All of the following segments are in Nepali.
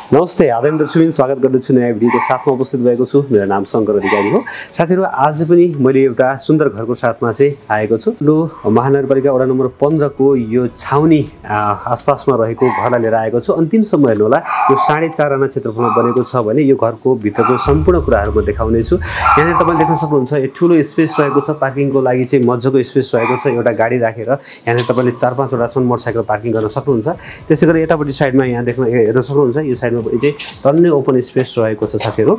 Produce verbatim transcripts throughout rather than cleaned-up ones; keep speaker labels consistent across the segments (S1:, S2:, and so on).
S1: नमस्ते आदरणीय दर्शकबिन स्वागत गर्दछु नयाँ भिडियोको साथमा उपस्थित भएको छु। मेरो नाम शङ्कर अधिकारी हो। साथीहरु आज पनि मैले एउटा सुन्दर घरको साथमा चाहिँ आएको छु। लो महानगरपालिका वडा नम्बर पन्ध्र को यो छाउनी आसपासमा रहेको घरलाई लिएर आएको छु। अन्तिमसम्म हेर्नु होला। यो साढे चार आना क्षेत्रफलमा बनेको छ भने यो घरको भित्रको सम्पूर्ण कुराहरु म देखाउने छु। यहाँ तपाईले देख्न सक्नुहुन्छ यो ठूलो स्पेस रहेको छ। पार्किङको लागि चाहिँ मज्जाको स्पेस रहेको छ। एउटा गाडी राखेर यहाँ तपाईले चार पाँच वटा सम्म मोटरसाइकल पार्किङ गर्न सक्नुहुन्छ। त्यसैगरी यतापट्टि साइडमा यहाँ देख्न हेर्न सक्नुहुन्छ यो साइडमा चाहिँ टन्नै ओपन स्पेस रहेको छ साथीहरु।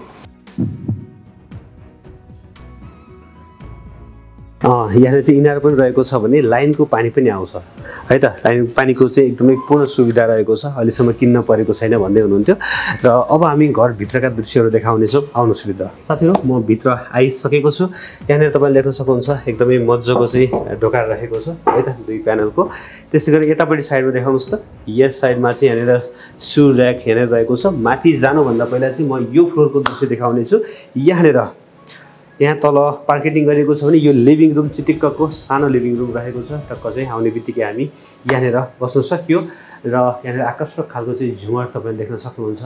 S1: अ यहाँ चाहिँ इनार पनि रहेको छ भने लाइनको पानी पनि आउँछ है त। लाइन पानीको चाहिँ एकदमै पूर्ण सुविधा रहेको छ। अहिलेसम्म किन्न परेको छैन भन्दै हुनुहुन्थ्यो र अब हामी घर भित्रका दृश्यहरू देखाउने छौं। आउनुहोस् भित्र। साथीहरु म भित्र आइसकेको छु। यहाँ तपाईले देख्न सक्नुहुन्छ एकदमै मज्जाको चाहिँ ढोका रहेको छ है त दुई प्यानलको। त्यसैगरी यतापट्टि साइडमा देखाउनुस् त। यस साइडमा चाहिँ यहाँनेर शू र्याक यहाँनेर रहेको छ। माथि जानु भन्दा पहिला चाहिँ म यो फ्लोरको दृश्य देखाउने छु। यहाँनेर यहाँ तल पार्केटिङ गरेको छ भने यो लिभिङ रुम चिटिक्कको सानो लिभिङ रुम रहेको छ। टक्क चाहिँ आउने बित्तिकै हामी यहाँनेर बस्न सकियो र यहाँनेर आकर्षक खालको चाहिँ झुमर तपाईले देख्न सक्नुहुन्छ।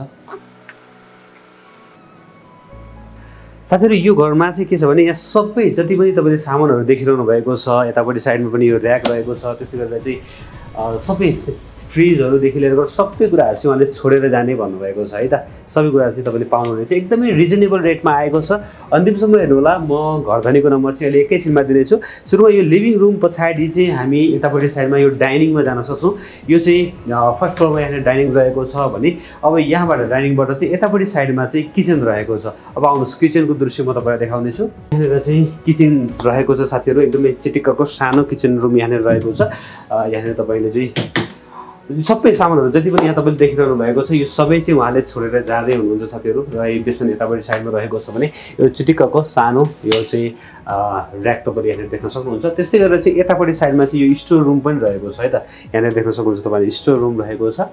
S1: साथीहरु यो घरमा चाहिँ के छ भने यहाँ सबै जति पनि तपाईले सामानहरु देखिरहनु भएको छ। यतापट्टि साइडमा पनि यो र्याक रहेको छ। त्यसै गरेर चाहिँ सबै फ्रिजहरुदेखि लिएर सबै कुराहरु चाहिँ उहाँले छोडेर जाने भन्नुभएको छ है त। सबै कुराहरु चाहिँ तपाईले पाउनुहुनेछ। एकदमै रिजनेबल रेटमा आएको छ। अन्तिमसम्म हेर्नु होला। म घरधनीको नम्बर चाहिँ अहिले एकैछिनमा दिनेछु। सुरुमा यो लिभिङ रुम पछाडी चाहिँ हामी यतापट्टि साइडमा यो डाइनिङमा जान सक्छौं। यो चाहिँ फर्स्ट फ्लोरमा यहाँ डाइनिङ रहेको छ भने अब यहाँबाट डाइनिङबाट चाहिँ यतापट्टि साइडमा चाहिँ किचन रहेको छ। अब आउनुहोस् किचनको दृश्य म तपाईलाई देखाउने छु। यहाँनेर चाहिँ किचन रहेको छ साथीहरु। एकदमै चिटिक्कको सानो किचन रुम यहाँनेर रहेको छ। यहाँनेर तपाईले चाहिँ सबै सामानहरु जति पनि यहाँ तपाईले देखिरहनु भएको छ यो सबै चाहिँ उहाँले छोडेर जाँदै हुनुहुन्छ साथीहरु। र यो बेसन यतापट्टि साइडमा रहेको छ भने यो चिटिक्कको सानो यो चाहिँ र्याक तपाईले यहाँ देख्न सक्नुहुन्छ। त्यस्तै गरेर चाहिँ यतापट्टि साइडमा चाहिँ यो स्टोर रुम पनि रहेको छ है त। यहाँ देख्न सक्नुहुन्छ तपाईले स्टोर रुम रहेको छ।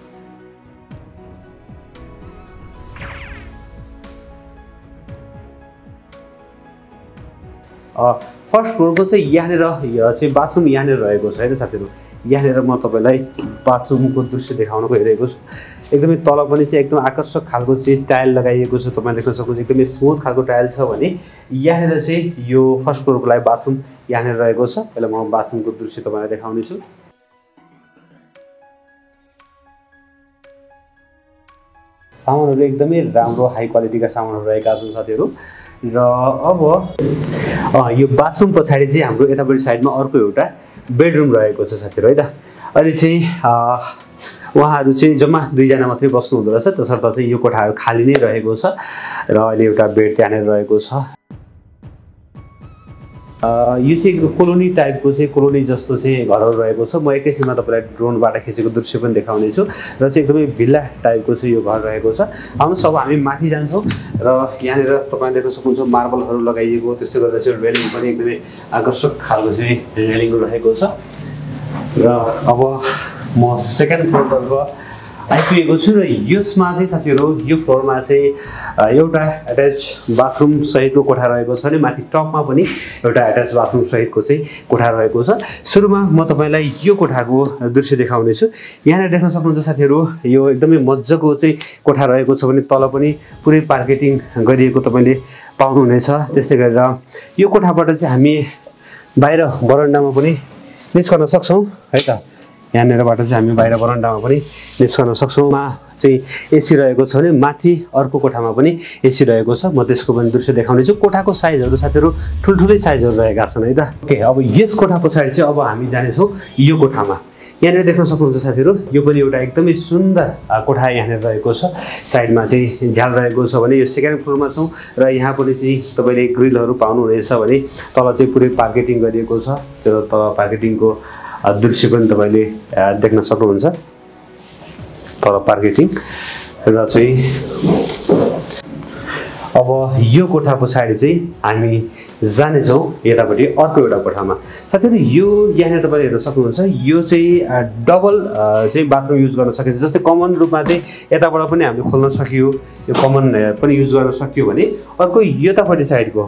S1: फर्स्ट फ्लोरको चाहिँ यहाँनेर चाहिँ बाथरुम यहाँनेर रहेको छ है त साथीहरु। यहाँनेर म तपाईलाई बाथरुमको दृश्य देखाउन गइरहेको छु। एकदमै तल पनि चाहिँ एकदम आकर्षक खालको चाहिँ टाइल लगाइएको छ। तपाईले देख्न सक्नुहुन्छ एकदमै स्मुथ खालको टाइल छ भने यहाँनेर चाहिँ यो फर्स्ट फ्लोरको लागि बाथरुम यहाँनेर रहेको छ। पहिला म बाथरुमको दृश्य तपाईलाई देखाउने छु। सामानहरु एकदमै राम्रो हाई क्वालिटीका सामानहरु रहेका छन् साथीहरु। र अब यो बाथरुम पछाडी चाहिँ हाम्रो यतापट्टि साइडमा अर्को एउटा बेडरुम रहेको छ साथीहरु है त। अहिले चाहिँ उहाँहरु चाहिँ जम्मा दुई जना मात्रै बस्नु हुँदो रहेछ। त्यसर्थ चाहिँ यो कोठाहरु खाली नै रहेको छ र अहिले एउटा बेड त्यहाँनेर रहेको छ। यो चाहिँ कोलोनी टाइपको चाहिँ कोलोनी जस्तो चाहिँ घरहरु रहेको छ। म एकैछिनमा तपाईलाई ड्रोनबाट खिचेको दृश्य पनि देखाउने छु। र चाहिँ एकदमै भिल्ला टाइपको चाहिँ यो घर रहेको छ। आउनुहोस् अब हामी माथि जान्छौँ र यहाँनेर तपाईले देख्न सक्नुहुन्छ मार्बलहरु लगाइएको। त्यस्तै गरेर चाहिँ रेलिङ पनि एकदमै आकर्षक खालको चाहिँ रेलिङ रहेको छ। र अब म सेकेन्ड फ्लोरतर्फ आइपुगेको छु र यसमा चाहिँ साथीहरु यो फ्लोरमा चाहिँ एउटा एट्याच बाथरुम सहितको कोठा रहेको छ भने माथि टपमा पनि एउटा एट्याच बाथरुम सहितको चाहिँ कोठा रहेको छ। सुरुमा म तपाईलाई यो कोठाको दृश्य देखाउने छु। यहाँ देख्न सक्नुहुन्छ साथीहरु यो एकदमै मज्जाको चाहिँ कोठा रहेको छ भने तल पनि पुरै पार्केटिङ गरिएको तपाईले पाउनुहुनेछ। त्यसै गरेर यो कोठाबाट चाहिँ हामी बाहिर बरन्डामा पनि निस्कन सक्छौं है त। यहाँनेरबाट चाहिँ हामी बाहिर बरन्डामा पनि निस्कन सक्छौं। मा चाहिँ एसी रहेको छ भने माथि अर्को कोठामा पनि एसी रहेको छ। म त्यसको पनि दृश्य देखाउने छु। कोठाको साइजहरु साथीहरु ठुलठुलै साइजहरु रहेका छन् है त। ओके अब यस कोठा पछाडी चाहिँ अब हामी जाने छौं यो कोठामा। यहाँनेर देख्न सक्नुहुन्छ साथीहरु यो पनि एउटा एकदमै सुन्दर कोठा यहाँनेर रहेको छ। साइडमा चाहिँ झ्याल रहेको छ भने यो सेकेन्ड फ्लोरमा छौं र यहाँ पनि चाहिँ तपाईले ग्रिलहरु पाउनुहुनेछ भने तल चाहिँ पुरै पार्केटिङ गरिएको छ। त्यो तल पार्केटिङको दृश्य पनि तपाईले देख्न सक्नुहुन्छ। तल पार्केटिङ र चाहिँ अब यो कोठा पछाडी चाहिँ हामी जाने छौं यतापट्टि अर्को एउटा कोठामा। साथीहरु यो यहाँ तपाईले हेर्न सक्नुहुन्छ यो चाहिँ डबल चाहिँ बाथरुम युज गर्न सकिन्छ। जस्तै कमन रूपमा चाहिँ यताबाट पनि हामीले खोल्न सकियो। यो कमन पनि युज गर्न सकियो भने अर्को यतापट्टि साइडको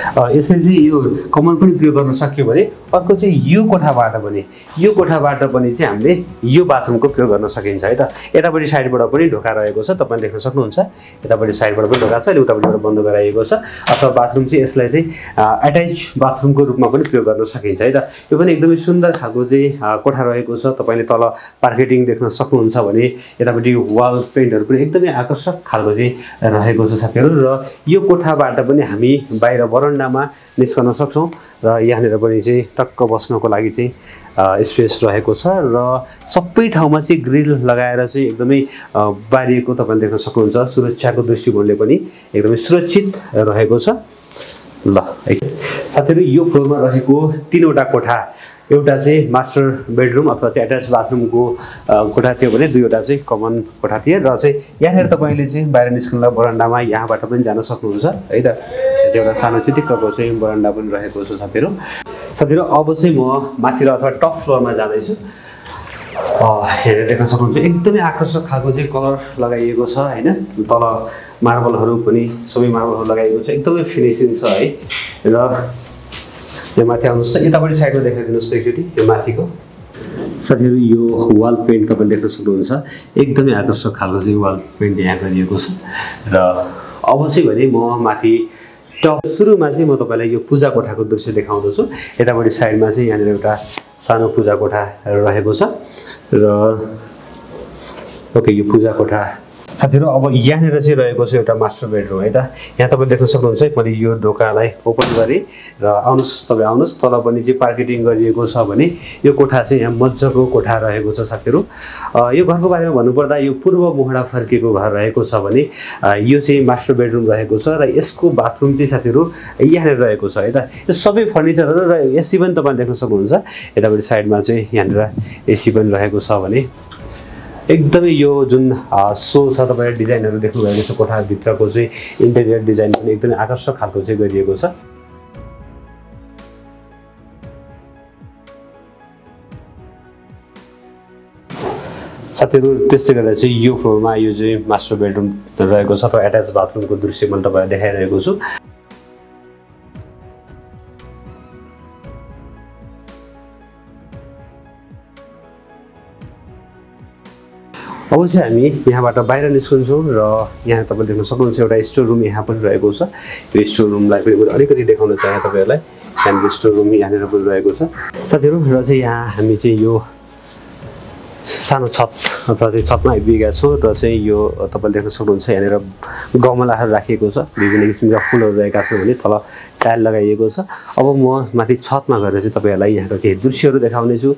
S1: यसरी चाहिँ यो कमन पनि प्रयोग गर्न सक्यो भने अर्को चाहिँ यो कोठाबाट पनि यो कोठाबाट पनि चाहिँ हामीले यो बाथरुमको प्रयोग गर्न सकिन्छ है त। यतापट्टि साइडबाट पनि ढोका रहेको छ, तपाईँले देख्न सक्नुहुन्छ। यतापट्टि साइडबाट पनि ढोका छ, अहिले उतापट्टिबाट बन्द गराइएको छ। अथवा बाथरुम चाहिँ यसलाई चाहिँ एट्याच बाथरुमको रूपमा पनि प्रयोग गर्न सकिन्छ है त। यो पनि एकदमै सुन्दर खालको चाहिँ कोठा रहेको छ। तपाईँले तल पार्केटिङ देख्न सक्नुहुन्छ भने यतापट्टि वाल पेन्टहरू पनि एकदमै आकर्षक खालको चाहिँ रहेको छ साथीहरू। र यो कोठाबाट पनि हामी बाहिर बरन्डामा निस्कन सक्छौँ र यहाँनिर पनि चाहिँ टक्क बस्नको लागि चाहिँ स्पेस रहेको छ र सबै ठाउँमा चाहिँ ग्रिल लगाएर चाहिँ एकदमै बारिएको तपाईँले देख्न सक्नुहुन्छ। सुरक्षाको दृष्टिकोणले पनि एकदमै सुरक्षित रहेको छ। ल साथीहरू, यो फ्लोरमा रहेको तीनवटा कोठा, एउटा चाहिँ मास्टर बेडरुम अथवा चाहिँ एट्याच बाथरुमको कोठा थियो भने दुईवटा चाहिँ कमन कोठा थिए र चाहिँ यहाँनिर तपाईँले चाहिँ बाहिर निस्कनलाई बरन्डामा यहाँबाट पनि जान सक्नुहुन्छ है त। एउटा सानो चिटिक्कको चाहिँ बरन्डा पनि रहेको छ साथीहरू। साथीहरू, अब चाहिँ म माथि र अथवा टप फ्लोरमा जाँदैछु। हेरेर देख्न सक्नुहुन्छ एकदमै आकर्षक खालको चाहिँ कलर लगाइएको छ होइन। तल मार्बलहरू पनि सबै मार्बलहरू लगाइएको छ, एकदमै फिनिसिङ छ है। र यो माथि आउनुहोस् त, यतापट्टि साइडमा देखाइदिनुहोस् त एकचोटि यो माथिको। साथीहरू, यो वाल पेन्ट तपाईँले देख्न सक्नुहुन्छ, एकदमै आकर्षक खालको चाहिँ वाल पेन्ट यहाँ गरिएको छ। र अब चाहिँ भने म माथि टप सुरुमा चाहिँ म तपाईँलाई यो पूजा कोठाको दृश्य देखाउँदछु। यतापट्टि साइडमा चाहिँ यहाँनिर एउटा सानो पूजा कोठा रहेको छ र ओके यो पूजा कोठा। साथीहरू, अब यहाँनिर चाहिँ रहेको छ एउटा मास्टर बेडरुम है त। यहाँ तपाईँले देख्न सक्नुहुन्छ मैले यो ढोकालाई ओपन गरेँ र आउनुहोस् तपाईँ आउनुहोस्। तल पनि चाहिँ पार्केटिङ गरिएको छ भने यो कोठा चाहिँ यहाँ मजाको कोठा रहेको छ साथीहरू। यो घरको बारेमा भन्नुपर्दा यो पूर्व मोहडा फर्केको घर रहेको छ भने यो चाहिँ मास्टर बेडरुम रहेको छ र यसको बाथरुम चाहिँ साथीहरू यहाँनिर रहेको छ है त। यो सबै फर्निचरहरू र एसी पनि तपाईँले देख्न सक्नुहुन्छ। यतापट्टि साइडमा चाहिँ यहाँनिर एसी पनि रहेको छ भने एकदमै यो जुन सो छ तपाईँले डिजाइनहरू देख्नुभएको छ कोठाभित्रको चाहिँ इन्टेरियर डिजाइन पनि एकदमै आकर्षक खालको चाहिँ गरिएको छ। साथीहरू, त्यस्तै गरेर चाहिँ यो फ्लोरमा यो चाहिँ मास्टर बेडरुम रहेको छ अथवा एट्याच बाथरुमको दृश्य मैले तपाईँलाई देखाइरहेको छु। अब चाहिँ हामी यहाँबाट बाहिर निस्कन्छौँ र यहाँ तपाईँले देख्न सक्नुहुन्छ एउटा स्टोर रुम यहाँ पनि रहेको छ। यो स्टोर रुमलाई पनि अलिकति देखाउन चाहे तपाईँहरूलाई। यहाँनिर स्टोर रुम यहाँनिर पनि रहेको छ साथीहरू। र चाहिँ यहाँ हामी चाहिँ यो सानो छत अथवा चाहिँ छतमा आइपुगेका छौँ र चाहिँ यो तपाईँले देख्न सक्नुहुन्छ यहाँनिर गमलाहरू राखिएको छ, विभिन्न किसिमका फुलहरू रहेका छन् भने तल टाइल लगाइएको छ। अब म माथि छतमा गएर चाहिँ तपाईँहरूलाई यहाँको केही दृश्यहरू देखाउनेछु।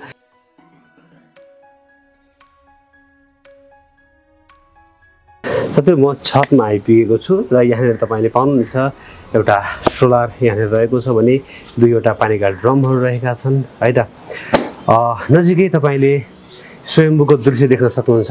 S1: साथीहरू, म छतमा आइपुगेको छु र यहाँनिर तपाईँले पाउनुहुन्छ एउटा सोलर यहाँनिर रहेको छ भने दुईवटा पानीका ड्रमहरू रहेका छन् है त। नजिकै तपाईँले स्वयम्भूको दृश्य देख्न सक्नुहुन्छ।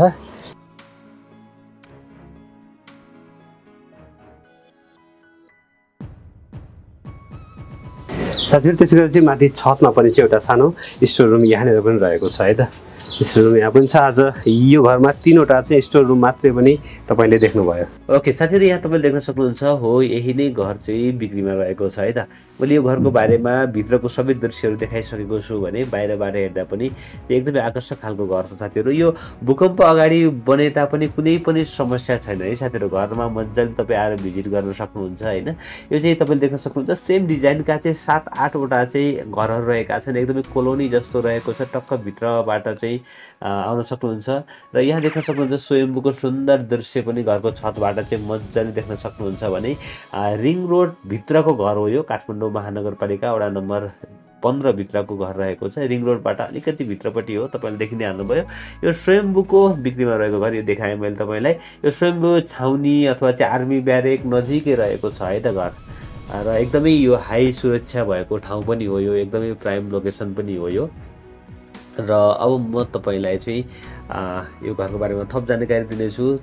S1: साथीहरू, त्यसै गरी चाहिँ माथि छतमा पनि चाहिँ एउटा सानो स्टोर रुम यहाँनिर पनि रहेको छ है त। स्टोर रुम यहाँ पनि छ। आज यो घरमा तीनवटा चाहिँ स्टोर रुम मात्रै पनि तपाईँले देख्नुभयो। ओके साथीहरू, यहाँ तपाईँले देख्न सक्नुहुन्छ हो यही नै घर चाहिँ बिक्रीमा रहेको छ है त। मैले यो घरको बारेमा भित्रको सबै दृश्यहरू देखाइसकेको छु भने बाहिरबाट हेर्दा पनि एकदमै आकर्षक खालको घर छ साथीहरू। यो भूकम्प अगाडि बने तापनि कुनै पनि समस्या छैन है साथीहरू। घरमा मजाले तपाईँ आएर भिजिट गर्न सक्नुहुन्छ होइन। यो चाहिँ तपाईँले देख्न सक्नुहुन्छ सेम डिजाइनका चाहिँ सात आठवटा चाहिँ घरहरू रहेका छन्। एकदमै कोलोनी जस्तो रहेको छ। टक्क भित्रबाट चाहिँ आउन सक्नुहुन्छ र यहाँ देख्न सक्नुहुन्छ स्वयम्भूको सुन्दर दृश्य पनि घरको छतबाट चाहिँ मजाले देख्न सक्नुहुन्छ भने रिङ रोड भित्रको घर हो यो। काठमाडौँ महानगरपालिका वडा नम्बर पन्ध्र भित्रको घर रहेको छ। रिङ रोडबाट अलिकति भित्रपट्टि हो, तपाईँले देखि नै हाल्नुभयो। यो स्वयम्भूको बिक्रीमा रहेको घर यो देखाएँ मैले तपाईँलाई। यो स्वयम्भू छाउनी अथवा चाहिँ आर्मी ब्यारेक नजिकै रहेको छ है त घर। र एकदमै यो हाई सुरक्षा भएको ठाउँ पनि हो यो, एकदमै प्राइम लोकेसन पनि हो यो। र अब म तपाईँलाई चाहिँ यो घरको बारेमा थप जानकारी दिनेछु।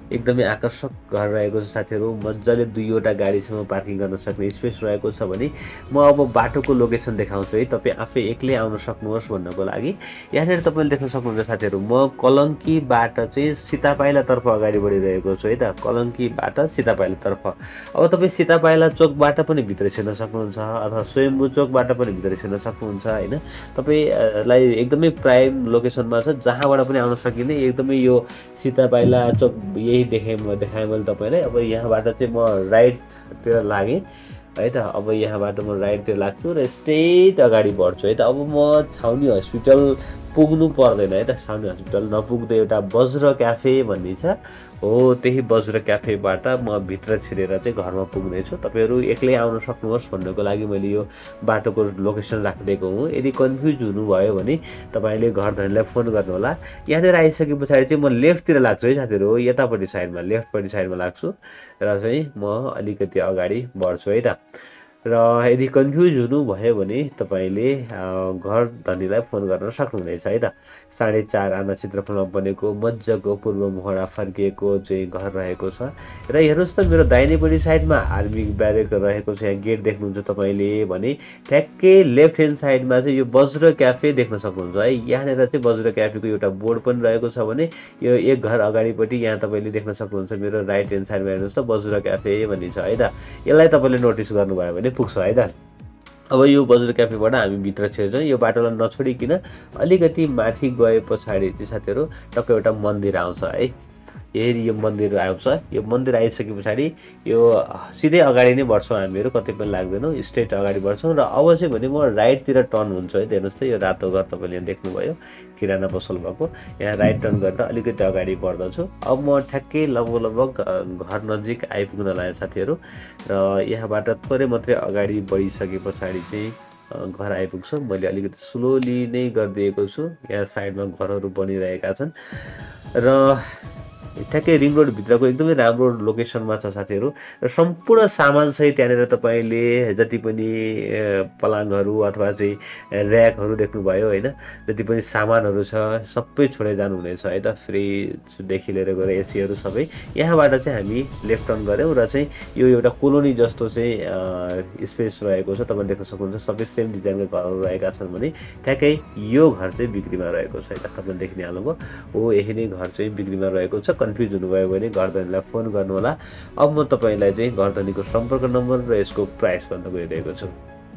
S2: एकदमै आकर्षक घर रहेको छ साथीहरु। मज्जाले दुईवटा गाडीसम्म पार्किङ गर्न सक्ने स्पेस रहेको छ भने म अब बाटोको लोकेसन देखाउँछु है। तपाई आफै एक्लै आउन सक्नुहोस् भन्नको लागि। यहाँनिर तपाईले देख्न सक्नुहुन्छ साथीहरु, म कलंकीबाट चाहिँ सीतापाइलातर्फ अगाडि बढिरहेको छु है त। कलंकीबाट सीतापाइलातर्फ। अब तपाई सीतापाइला चोकबाट पनि भित्र छिर्न सक्नुहुन्छ अथवा स्वयम्भू चोकबाट पनि भित्र छिर्न सक्नुहुन्छ हैन। तपाईलाई एकदमै प्राइम लोकेसनमा छ, जहाँबाट पनि आउन सकिने। एकदमै यो सीतापाइला चोक यही देखाएँ म देखाएँ मैले तपाईलाई। अब यहाँबाट चाहिँ म राइटतिर लागेँ है त। अब यहाँबाट म राइटतिर लाग्छु र स्ट्रेट अगाडि बढ्छु है त। अब म छाउनी हस्पिटल पुग्नु पर्दैन है त। छाउनी हस्पिटल नपुग्दै एउटा वज्र क्याफे भन्ने छ हो, त्यही वज्र क्याफेबाट म भित्र छिरेर चाहिँ घरमा पुग्ने छु। तपाईहरु एक्लै आउन सक्नुहोस् भन्नको लागि मैले यो बाटोको लोकेसन राखिदिएको हुँ। यदि कन्फ्युज हुनुभयो भने तपाईले घर धनीलाई फोन गर्नु होला। यहाँनिर आइसकेपछि चाहिँ म लेफ्टतिर लाग्छु है साथीहरु, यतापट्टि साइडमा लेफ्टपट्टि साइडमा लाग्छु र चाहिँ म अलिकति अगाडि बढ्छु है त। र यदि कन्फ्युज हुनुभयो भने तपाईले घर धनीलाई फोन गर्न सक्नुहुनेछ है त। साढे चार आना क्षेत्रफलमा बनेको मज्जाको पूर्व मोहडा फर्किएको चाहिँ घर रहेको छ। र हेर्नुस् त मेरो दाहिनेपट्टि साइडमा आर्मी ब्यारेक रहेको छ। यहाँ गेट देख्नुहुन्छ तपाईले भने ठ्याक्कै लेफ्ट ह्यान्ड साइडमा चाहिँ यो वज्र क्याफे देख्न सक्नुहुन्छ है। यहाँनिर चाहिँ वज्र क्याफेको एउटा बोर्ड पनि रहेको छ भने यो एक घर अगाडिपट्टि यहाँ तपाईले देख्न सक्नुहुन्छ मेरो राइट ह्यान्ड साइडमा हेर्नुस् त वज्र क्याफे भन्ने छ है त। यसलाई तपाईले नोटिस गर्नुभयो भने पुग्छ है त। अब यो वज्र क्याफेबाट हामी भित्र छिर्छौँ। यो बाटोलाई नछोडिकिन अलिकति माथि गए पछाडि चाहिँ साथीहरु टक्क एउटा मन्दिर आउँछ है। यही यो मन्दिर आउँछ। यो मन्दिर आइसके पछाडि यो सिधै अगाडि नै बढ्छौँ हामीहरु, कतै पनि लाग्दैनौँ, स्ट्रेट अगाडि बढ्छौँ। र अब चाहिँ भने म राइटतिर टर्न हुन्छु है। हेर्नुस् त यो रातो घर तपाईले यहाँ देख्नुभयो, किराना पसल भएको। यहाँ राइट टर्न गरेर अलिकति अगाडि बढ्दछु। अब म ठ्याक्कै लगभग लगभग घर नजिक आइपुग्न लाग्यो साथीहरु। र यहाँबाट थोरै मात्रै अगाडि बढिसके पछाडि चाहिँ घर आइपुग्छु। मैले अलिकति स्लोली नै गरिदिएको छु। यहाँ साइडमा घरहरू बनिरहेका छन् र ठ्याक्कै रिङ रोड भित्रको एकदमै राम्रो लोकेसनमा छ साथीहरु। र सम्पूर्ण सामान सहित त्यहाँनिर तपाईले जति पनि पलाङहरू अथवा चाहिँ र्याकहरू देख्नुभयो हैन, जति पनि सामानहरू छ सबै छोडे जानुहुनेछ है त। फ्रिजदेखि लिएर गएर एसीहरू सबै। यहाँबाट चाहिँ हामी लेफ्ट टर्न गर्यौँ र चाहिँ यो एउटा कोलोनी जस्तो चाहिँ स्पेस रहेको छ। तपाईले देख्न सक्नुहुन्छ सबै सेम डिजाइनका घरहरू रहेका छन् भने ठ्याक्कै यो घर चाहिँ बिक्रीमा रहेको छ है त। तपाईले देख्न आउनुभयो हो, यही नै घर चाहिँ बिक्रीमा रहेको छ। कन्फ्युज हुनुभयो भने घरधनीलाई फोन गर्नु होला। अब म तपाईलाई चाहिँ घरधनीको सम्पर्क नम्बर र यसको प्राइस भन्न गइरहेको छु।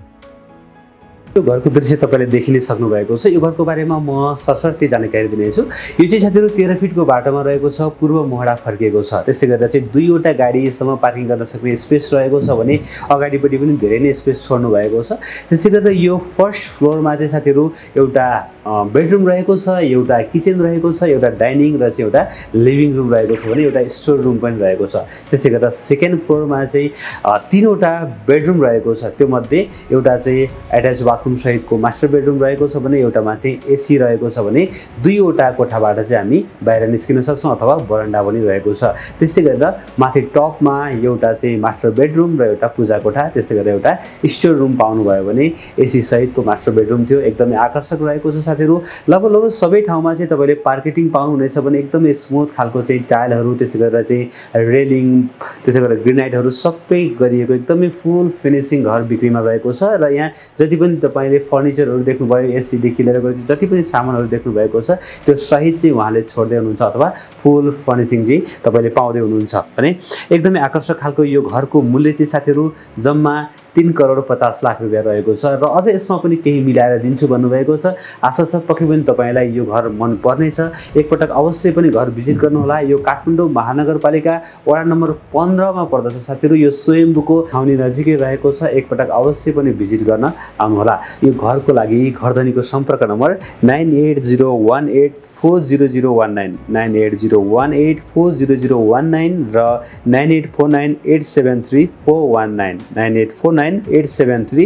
S1: यो घरको दृश्य तपाईले देखि नै सक्नु भएको छ। यो घरको बारेमा म सरसर्ती जानकारी दिनेछु। यो चाहिँ साथीहरु तेह्र फिटको बाटोमा रहेको छ, पूर्व मोहडा फर्किएको छ। त्यसै गर्दा चाहिँ दुईवटा गाडीसम्म पार्किङ गर्न सक्ने स्पेस रहेको छ भने अगाडिपट्टि पनि धेरै नै स्पेस छोड्नु भएको छ। त्यसै गर्दा यो फर्स्ट फ्लोरमा चाहिँ साथीहरु एउटा बेडरुम रहेको छ, एउटा किचन रहेको छ, एउटा डाइनिङ र चाहिँ एउटा लिभिङ रुम रहेको छ भने एउटा स्टोर रुम पनि रहेको छ। त्यसै गर्दा सेकेन्ड फ्लोरमा चाहिँ तीनवटा बेडरुम रहेको छ। त्यो मध्ये एउटा चाहिँ एट्याच बाथरुम सहितको मास्टर बेडरुम रहेको छ भने एउटामा चाहिँ एसी रहेको छ भने दुईवटा कोठाबाट चाहिँ हामी बाहिर निस्किन सक्छौँ अथवा बरन्डा पनि रहेको छ। त्यस्तै गरेर माथि टपमा एउटा चाहिँ मास्टर बेडरुम र एउटा पूजा कोठा, त्यस्तै गरेर एउटा स्टोर रुम पाउनुभयो भने एसी सहितको मास्टर बेडरुम थियो। एकदमै आकर्षक रहेको छ साथीहरु। लगभग लगभग सबै ठाउँमा चाहिँ तपाईले पार्किङ पाउनुहुनेछ भने एकदमै स्मुथ खालको चाहिँ टाइलहरू, त्यसै गरेर चाहिँ रेलिङ, त्यसै गरेर ग्रेनाइटहरू सबै गरिएको एकदमै फुल फिनिशिङ घर बिक्रीमा रहेको छ। र यहाँ जति पनि तपाईले फर्निचरहरू देख्नुभयो, एसी देखि लिएर गएर जति पनि सामानहरू देख्नु भएको छ त्यो सहित चाहिँ उहाँले छोड्दै हुनुहुन्छ अथवा फुल फर्निशिङ चाहिँ तपाईले पाउँदै हुनुहुन्छ भने एकदमै आकर्षक खालको यो घरको मूल्य चाहिँ साथीहरु जम्मा तीन करोड पचास लाख रुपैयाँ रहेको छ। र अझै यसमा पनि केही मिलाएर दिन्छु भन्नुभएको छ। आशा छ पक्कै पनि तपाईलाई यो घर मन पर्नेछ। एकपटक अवश्य पनि घर भिजिट गर्नुहोला। यो काठमाडौँ महानगरपालिका वडा नम्बर पन्ध्र मा पर्दछ साथीहरु। यो स्वयम्भूको ठाउँनी नजिकै रहेको छ। एकपटक अवश्य पनि भिजिट गर्न आउनुहोला। यो घरको लागि घरधनीको सम्पर्क number nine eight zero one eight four zero zero one nine nine eight zero one eight four zero zero one nine र nine eight four nine eight seven three four one nine nine eight four nine eight seven three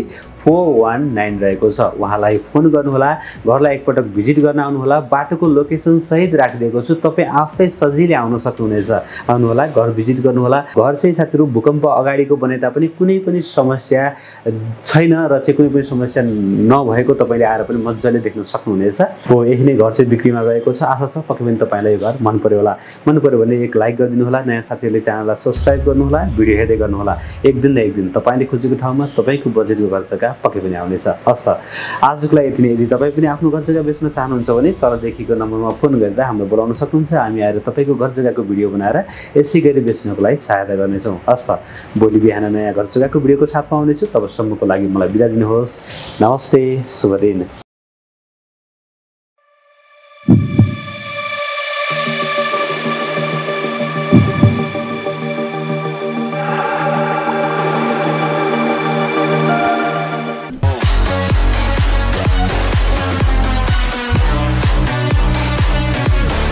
S1: four one nine रहेको छ। उहाँलाई फोन गर्नुहोला, घरलाई एकपटक भिजिट गर्न आउनुहोला। बाटोको लोकेसन सहित राखिदिएको छु, तपाईँ आफै सजिलै आउन सक्नुहुनेछ। आउनुहोला, घर भिजिट गर्नुहोला। घर चाहिँ साथीहरू भूकम्प अगाडिको बने तापनि कुनै पनि समस्या छैन र चाहिँ कुनै पनि समस्या नभएको तपाईँले आएर पनि मजाले देख्न सक्नुहुनेछ। हो यही नै घर चाहिँ बिक्रीमा गएको छ। आशा छ पक्कै पनि तपाईँलाई यो घर मन पर्यो होला। मन पर्यो भने एक लाइक गरिदिनु होला, नयाँ साथीहरूले च्यानललाई सब्सक्राइब गर्नुहोला, भिडियो हेर्दै गर्नुहोला। एक दिन न एक दिन तपाईँले खोजेको ठाउँमा तपाईँको बजेटको घर जग्गा पक्कै पनि आउनेछ। हस् त, आजको लागि यति नै। यदि तपाईँ पनि आफ्नो घर जग्गा बेच्न चाहनुहुन्छ भने तलदेखिको नम्बरमा फोन गरेर हाम्रो बोलाउन सक्नुहुन्छ। हामी आएर तपाईँको घर जग्गाको भिडियो बनाएर यसै गरी बेच्नको लागि सहायता गर्नेछौँ। हस् त, भोलि बिहान नयाँ घर जग्गाको भिडियोको साथमा आउनेछु। तबसम्मको लागि मलाई बिदा दिनुहोस्। नमस्ते, शुभ दिन।